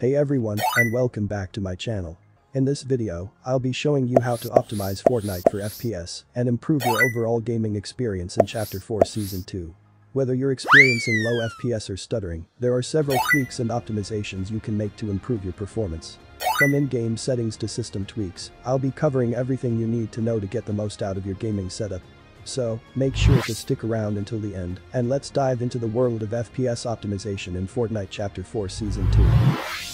Hey everyone, and welcome back to my channel. In this video, I'll be showing you how to optimize Fortnite for FPS and improve your overall gaming experience in Chapter 4 Season 2. Whether you're experiencing low FPS or stuttering, there are several tweaks and optimizations you can make to improve your performance. From in-game settings to system tweaks, I'll be covering everything you need to know to get the most out of your gaming setup. So, make sure to stick around until the end, and let's dive into the world of FPS optimization in Fortnite Chapter 4 Season 2.